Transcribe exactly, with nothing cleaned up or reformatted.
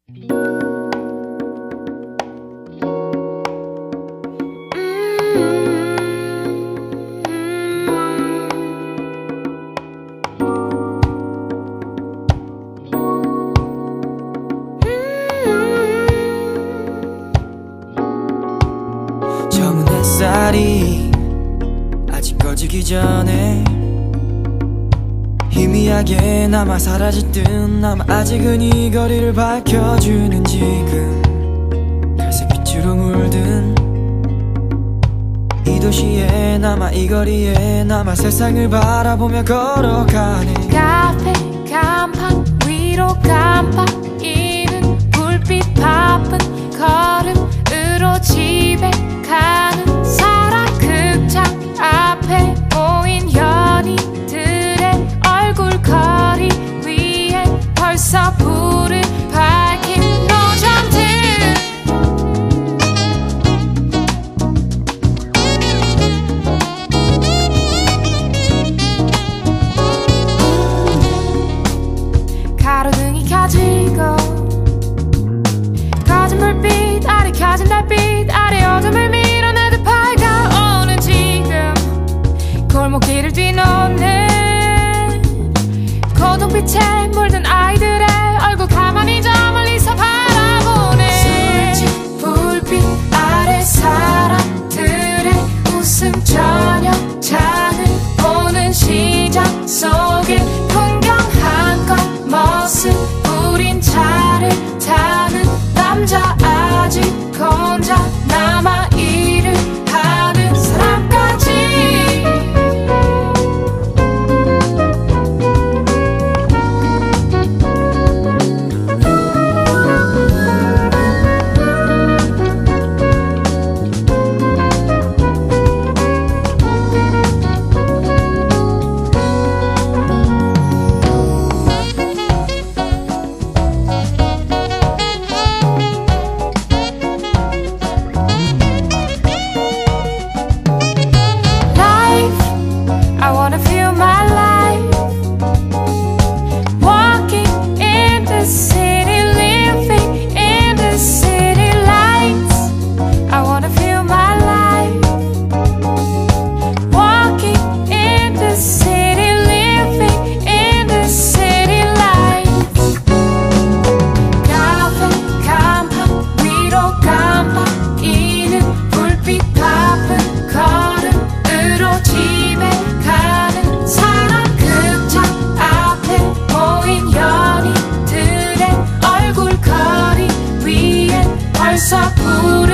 저문 햇살이 아직 꺼지기 전에 희미하게 남아 사라질 듯 남아 아직은 이 거리를 밝혀주는 지금 갈색 빛으로 물든 이 도시에 남아 이 거리에 남아 세상을 바라보며 걸어가네. 카페 간판 위로 깜빡이는 불빛 바쁜 걸음으로 집에 가는 사랑 극장 앞에 모인 연인들의 얼굴거리 위에 벌써 불을 밝힌 노점들. 가로등이 켜지고 꺼진 불빛 아래 켜진 달빛 아래 어둠을 밀어내듯 밝아오는 지금 골목길을 뒤놓는 고동빛에 물든 아이들의 얼굴 가만히 저 멀리서 바라보네. 술집 불빛 아래 사람들의 웃음 저녁장을 보는 시장 속에 풍경한 것 모습 우린 차를 타는 남자 아직 혼자 남아 일을 하는 사람까지. I wanna feel my life walking in the city, living in the city lights. I wanna feel my life walking in the city, living in the city lights. 카페 간판 위로 깜빡이는 불빛 바쁜 걸음으로 집에 가는 사랑 극장 앞에 모인 연인들의 얼굴거리 위에 벌써 불을